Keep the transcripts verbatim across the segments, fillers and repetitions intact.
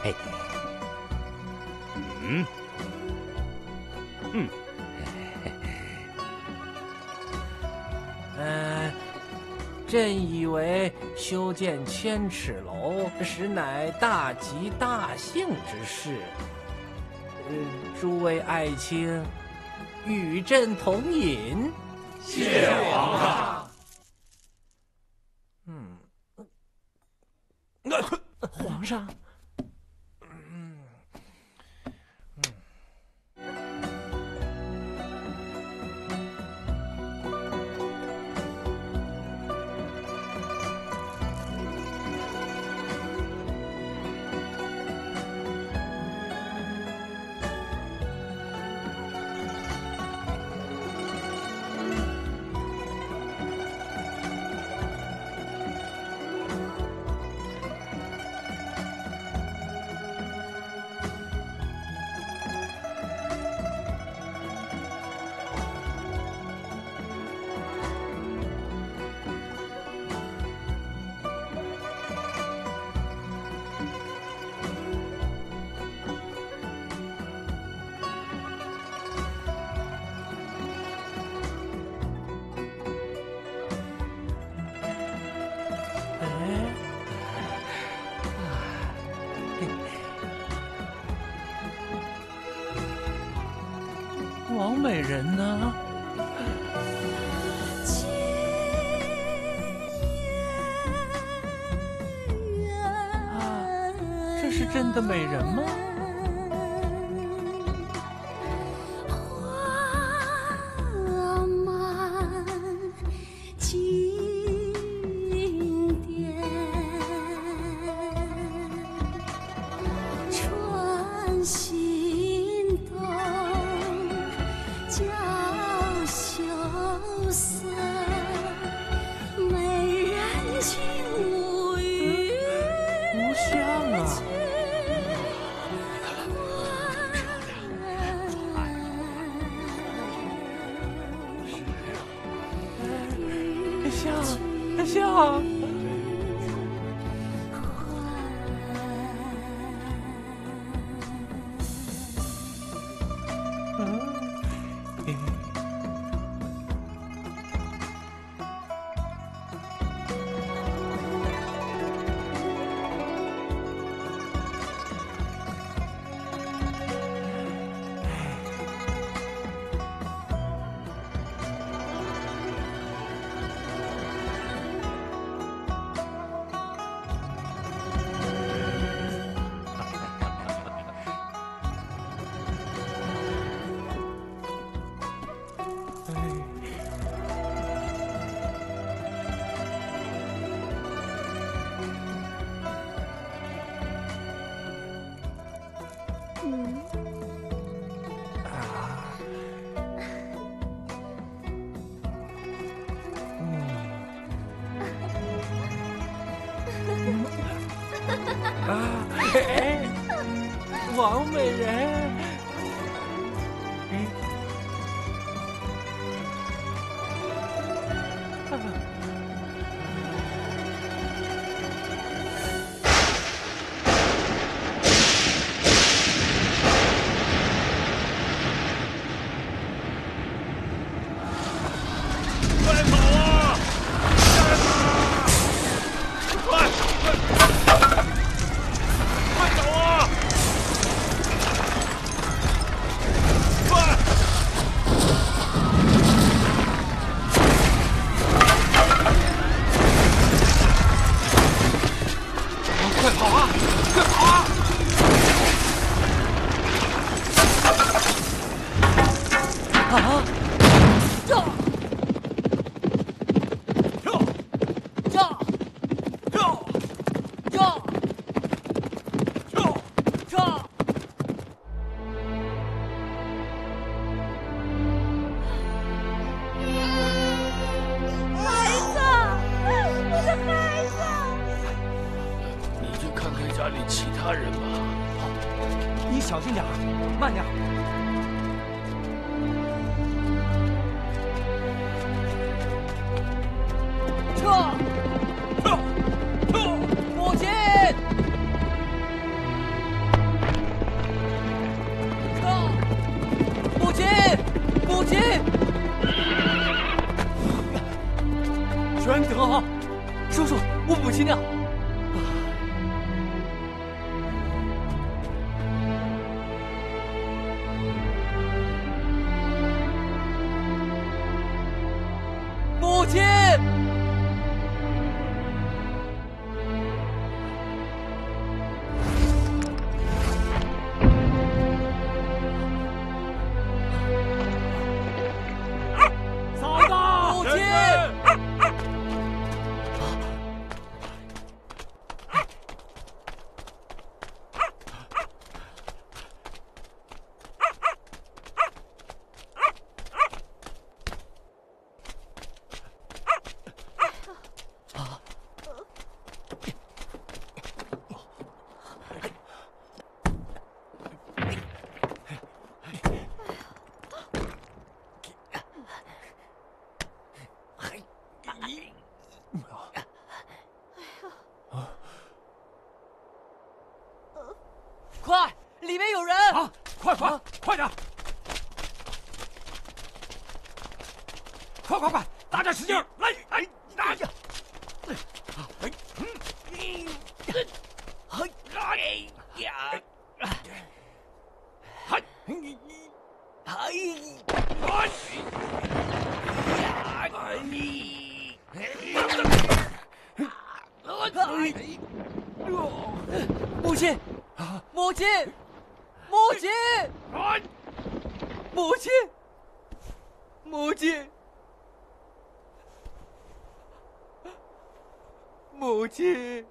嘿，嗯，嗯， 呃，朕以为修建千尺楼实乃大吉大幸之事。呃，诸位爱卿，与朕同饮。 谢皇上。 嗯， 皇上。 王美人呢？啊，这是真的美人吗？像。啊，哎，王美人，嗯，啊， 快跑啊！快跑！快快！快走啊！快！快跑啊！快跑啊！ 啊！这。 家里其他人吧。 好，你小心点，慢点。 撤！撤！撤！母亲！ 我母亲呢？母亲！ 嫂子， 母亲！快，里面有人！ 啊，快快快点！快快快，大家使劲儿！来，哎，哎呀！哎，哎，嗯，哎，哎呀！嗨，哎，哎， 母亲，母亲，母亲，母亲，母亲，母亲，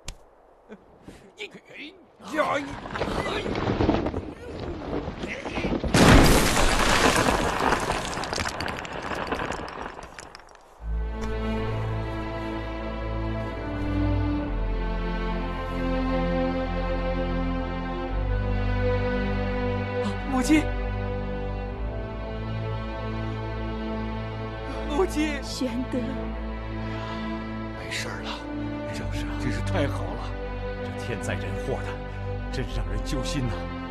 呀！ 母亲，母亲， 玄德， 没事了，正是，真是太好了，这天灾人祸的，真让人揪心呐。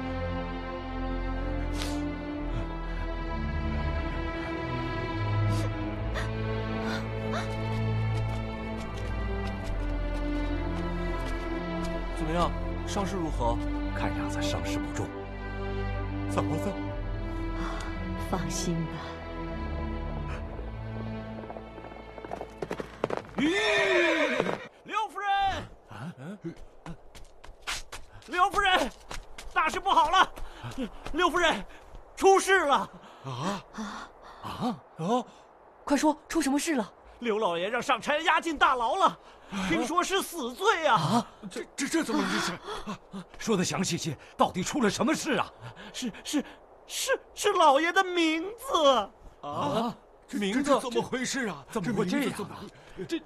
怎么样，伤势如何？ 看样子伤势不重。嫂子， 放心吧。 咦，刘夫人！啊，刘夫人，大事不好了！刘夫人，出事了！ 啊啊啊！哦， 快说，出什么事了？ 刘老爷让上差押进大牢了，听说是死罪啊！ 啊，这这这怎么回事？啊，说的详细些，到底出了什么事啊？ 是是是是老爷的名字啊！ 名字怎么回事啊？怎么会这样啊？ 这，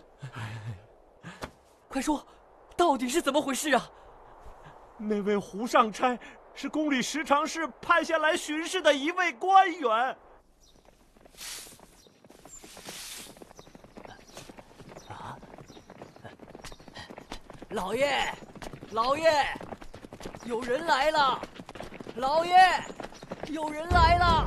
快说，到底是怎么回事啊？ 那位胡上差是宫里十常侍派下来巡视的一位官员。 老爷，老爷，有人来了！老爷，有人来了！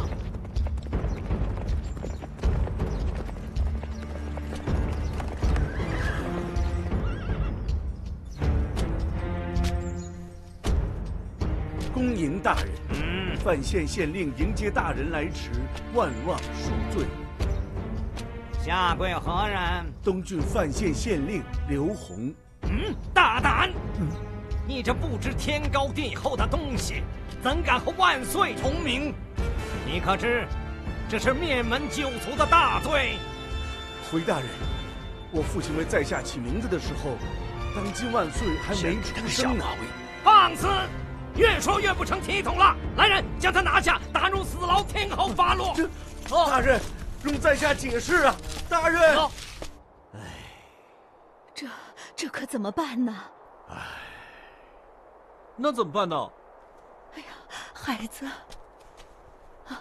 恭迎大人。嗯，范县县令迎接大人来迟，万望恕罪。 下跪何人？ 东郡范县县令刘洪。 嗯，大胆！嗯，你这不知天高地厚的东西，怎敢和万岁同名？你可知，这是灭门九族的大罪。 回大人，我父亲为在下起名字的时候，当今万岁还没出生呢。 放肆！越说越不成体统了。来人，将他拿下，打入死牢，听候发落。 这，大人，容在下解释啊，大人。 哎，这这可怎么办呢？ 唉， 那怎么办呢？ 哎呀，孩子， 啊！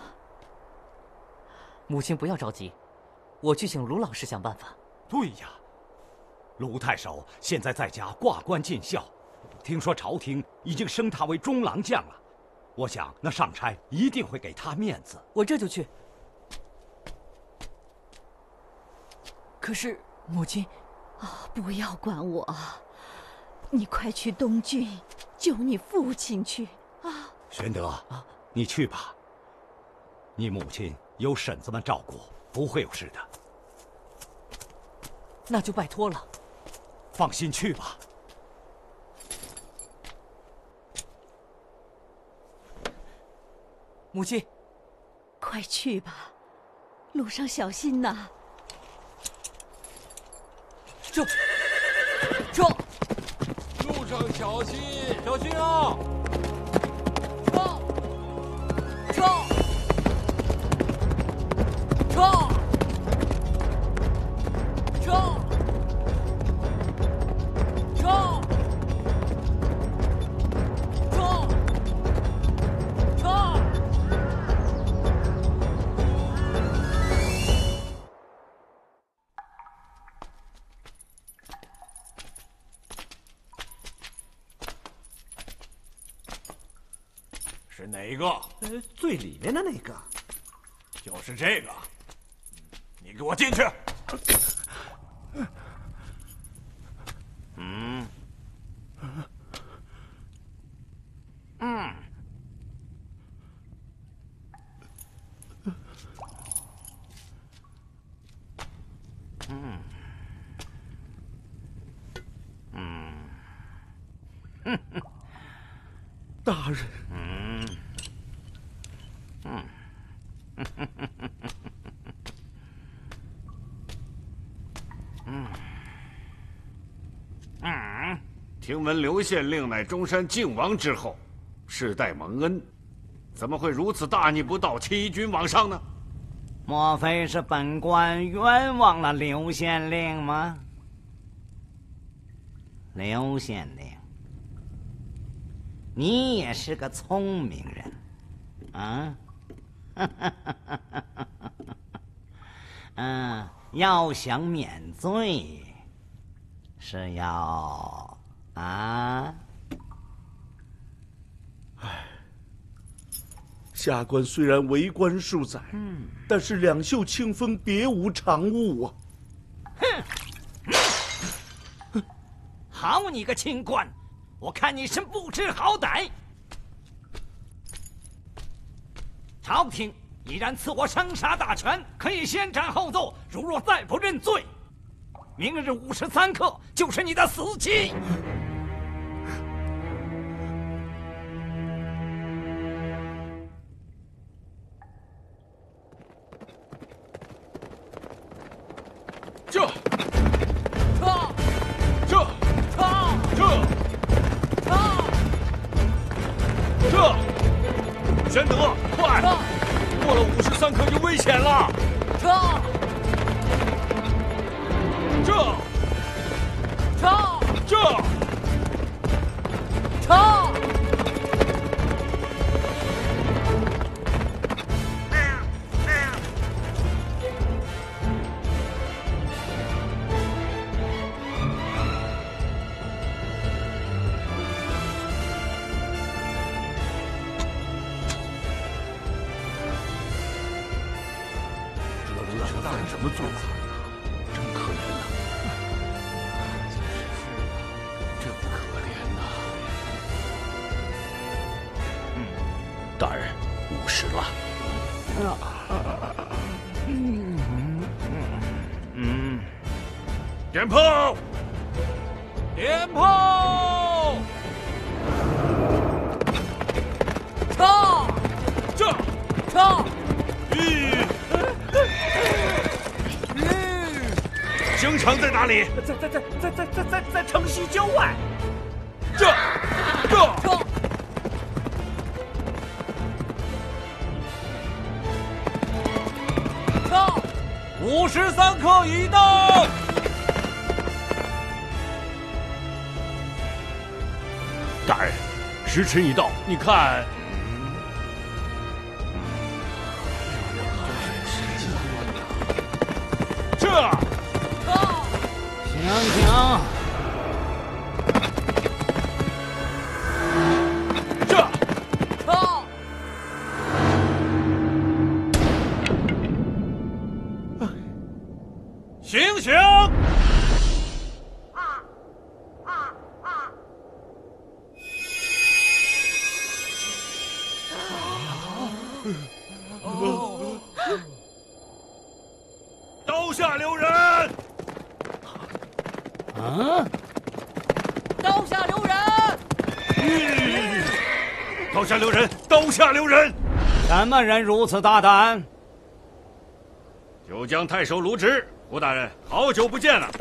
母亲不要着急，我去请卢老师想办法。 对呀，卢太守现在在家挂冠尽孝，听说朝廷已经升他为中郎将了，我想那上差一定会给他面子。 我这就去。可是，母亲， 哦，不要管我，你快去东郡救你父亲去啊！ 玄德，你去吧。你母亲有婶子们照顾，不会有事的。 那就拜托了。 放心去吧。 母亲， 快去吧，路上小心呐！ 这，这， 路上小心，小心啊！ 这，这，这，这。 是哪个？ 呃，最里面的那个， 就是这个。你给我进去。 嗯，嗯，嗯，嗯，哼哼， 大人。 嗯，嗯，哼哼哼哼哼。嗯，嗯， 听闻刘县令乃中山靖王之后，世代蒙恩，怎么会如此大逆不道、欺君罔上呢？ 莫非是本官冤枉了刘县令吗？刘县令，你也是个聪明人，啊？嗯。要想免罪，是要啊？ 唉，下官虽然为官数载，嗯，但是两袖清风，别无长物啊！ 哼！好你个清官，我看你是不知好歹！朝廷已然赐我生杀大权，可以先斩后奏。如若再不认罪，明日午时三刻就是你的死期。 这， 这， 这， 这， 这，这，玄德，快！过了午时三刻就危险了。 这， 这， 这， 这， 这。 大人什么做法？真可怜呐！ 真可怜呐！ 嗯，大人，午时了。 嗯嗯， 点炮！ 点炮！ 撤！ 这！ 撤！ 吁！刑场在哪里？ 在在在在在在在在城西郊外。 这这这这午时三刻已到。 大人，时辰已到，你看。 这。 停停！ 这， 撤！ 醒醒！ 刀下留人！刀下留人！ 什么人如此大胆？ 九江太守卢植，胡大人，好久不见了。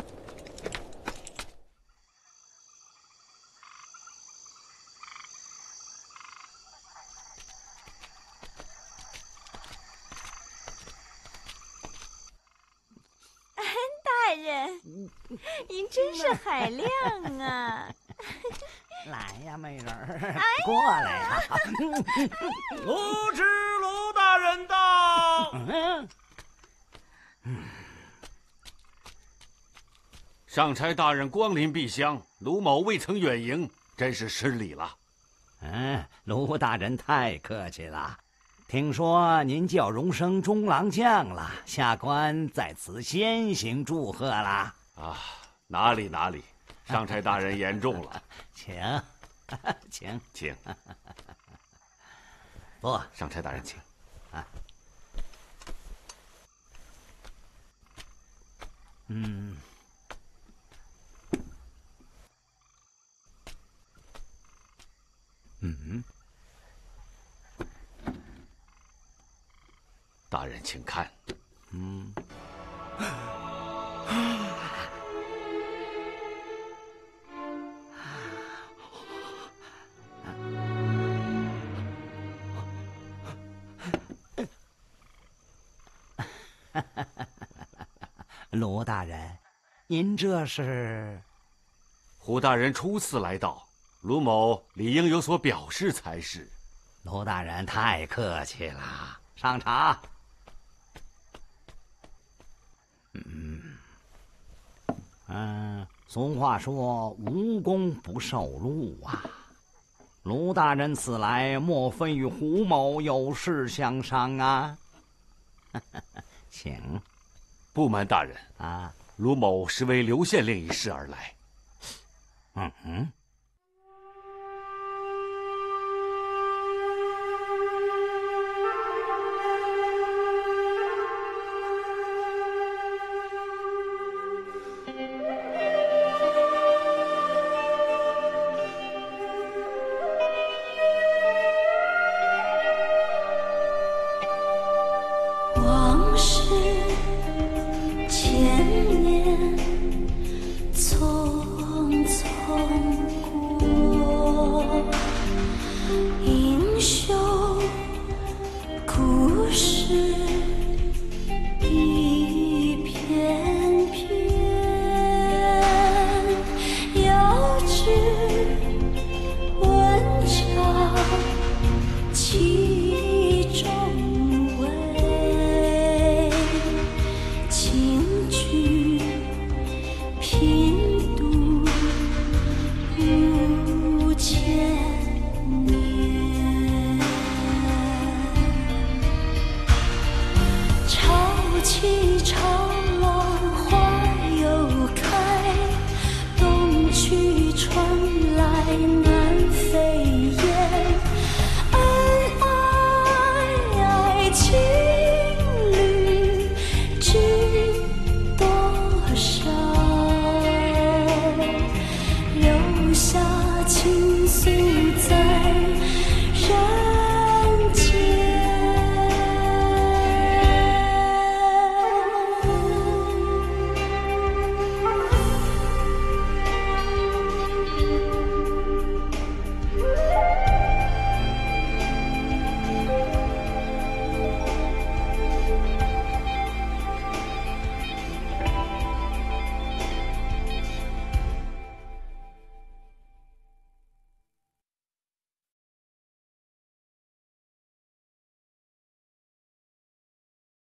大人，您真是海量啊！ 来呀，美人儿，过来呀！ 卢植卢大人到。 嗯嗯。上差大人光临碧乡，卢某未曾远迎，真是失礼了。 嗯，卢大人太客气了。听说您叫荣升中郎将了，下官在此先行祝贺啦！ 啊，哪里哪里，上差大人言重了。 请，请请。 坐， 上差大人请。 啊。嗯。嗯。 大人请看。 嗯。卢大人，您这是？ 胡大人初次来到，卢某理应有所表示才是。 卢大人太客气了，上茶。嗯嗯，俗话说无功不受禄啊。卢大人此来，莫非与胡某有事相商啊？请。 不瞒大人啊， 卢某是为刘县令一事而来。 嗯嗯。 留下情